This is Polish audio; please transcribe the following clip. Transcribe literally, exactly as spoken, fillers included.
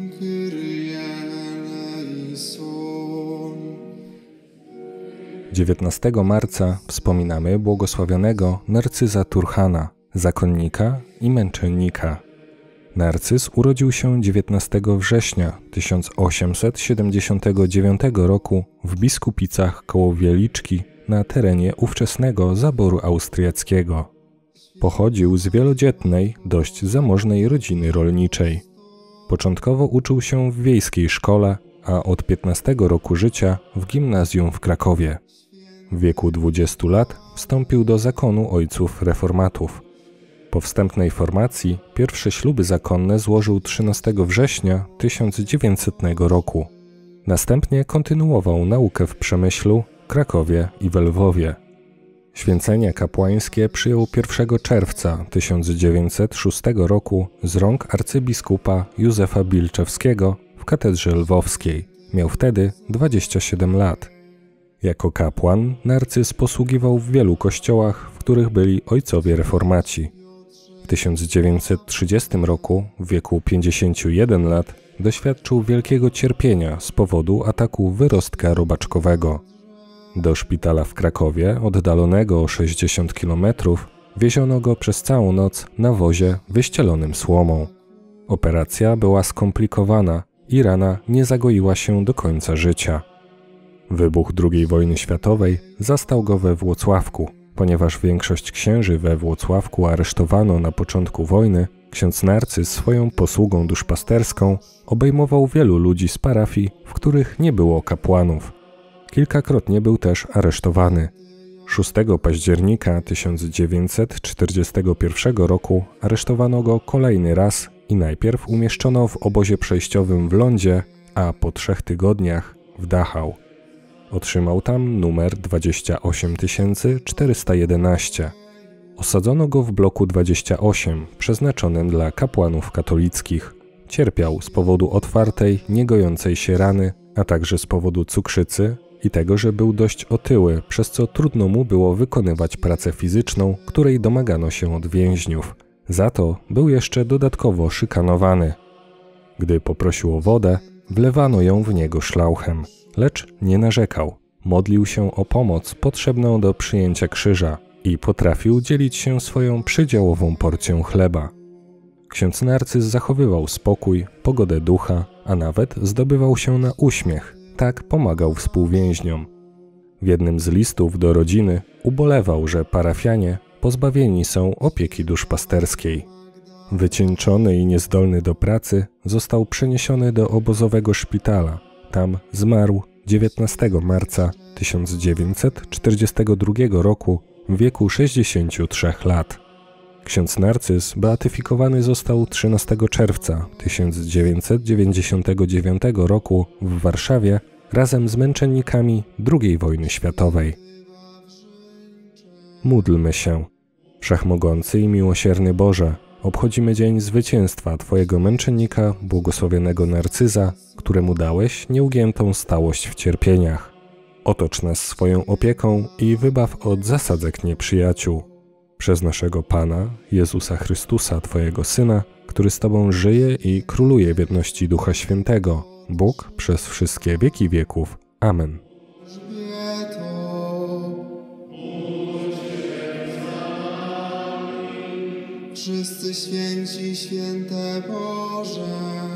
dziewiętnastego marca wspominamy błogosławionego Narcyza Turhana, zakonnika i męczennika. Narcyz urodził się dziewiętnastego września tysiąc osiemset siedemdziesiątego dziewiątego roku w Biskupicach koło Wieliczki na terenie ówczesnego zaboru austriackiego. Pochodził z wielodzietnej, dość zamożnej rodziny rolniczej. Początkowo uczył się w wiejskiej szkole, a od piętnastego roku życia w gimnazjum w Krakowie. W wieku dwudziestu lat wstąpił do zakonu ojców reformatów. Po wstępnej formacji pierwsze śluby zakonne złożył trzynastego września tysiąc dziewięćsetnego roku. Następnie kontynuował naukę w Przemyślu, Krakowie i we Lwowie. Święcenie kapłańskie przyjął pierwszego czerwca tysiąc dziewięćset szóstego roku z rąk arcybiskupa Józefa Bilczewskiego w katedrze lwowskiej. Miał wtedy dwadzieścia siedem lat. Jako kapłan Narcyz posługiwał w wielu kościołach, w których byli ojcowie reformaci. W tysiąc dziewięćset trzydziestym roku, w wieku pięćdziesięciu jeden lat, doświadczył wielkiego cierpienia z powodu ataku wyrostka robaczkowego. Do szpitala w Krakowie, oddalonego o sześćdziesiąt kilometrów, wieziono go przez całą noc na wozie wyścielonym słomą. Operacja była skomplikowana i rana nie zagoiła się do końca życia. Wybuch drugiej wojny światowej zastał go we Włocławku. Ponieważ większość księży we Włocławku aresztowano na początku wojny, ksiądz Narcyz swoją posługą duszpasterską obejmował wielu ludzi z parafii, w których nie było kapłanów. Kilkakrotnie był też aresztowany. szóstego października tysiąc dziewięćset czterdziestego pierwszego roku aresztowano go kolejny raz i najpierw umieszczono w obozie przejściowym w Lądzie, a po trzech tygodniach w Dachau. Otrzymał tam numer dwadzieścia osiem tysięcy czterysta jedenaście. Osadzono go w bloku dwadzieścia osiem, przeznaczonym dla kapłanów katolickich. Cierpiał z powodu otwartej, niegojącej się rany, a także z powodu cukrzycy i tego, że był dość otyły, przez co trudno mu było wykonywać pracę fizyczną, której domagano się od więźniów. Za to był jeszcze dodatkowo szykanowany. Gdy poprosił o wodę, wlewano ją w niego szlauchem. Lecz nie narzekał. Modlił się o pomoc potrzebną do przyjęcia krzyża i potrafił dzielić się swoją przydziałową porcją chleba. Ksiądz Narcyz zachowywał spokój, pogodę ducha, a nawet zdobywał się na uśmiech. Tak pomagał współwięźniom. W jednym z listów do rodziny ubolewał, że parafianie pozbawieni są opieki duszpasterskiej. Wycieńczony i niezdolny do pracy, został przeniesiony do obozowego szpitala. Tam zmarł dziewiętnastego marca tysiąc dziewięćset czterdziestego drugiego roku w wieku sześćdziesięciu trzech lat. Ksiądz Narcyz beatyfikowany został trzynastego czerwca tysiąc dziewięćset dziewięćdziesiątego dziewiątego roku w Warszawie razem z męczennikami drugiej wojny światowej. Módlmy się. Wszechmogący i miłosierny Boże, obchodzimy dzień zwycięstwa Twojego męczennika, błogosławionego Narcyza, któremu dałeś nieugiętą stałość w cierpieniach. Otocz nas swoją opieką i wybaw od zasadzek nieprzyjaciół. Przez naszego Pana, Jezusa Chrystusa, Twojego Syna, który z Tobą żyje i króluje w jedności Ducha Świętego, Bóg przez wszystkie wieki wieków. Amen. Wszyscy święci, święte Boże.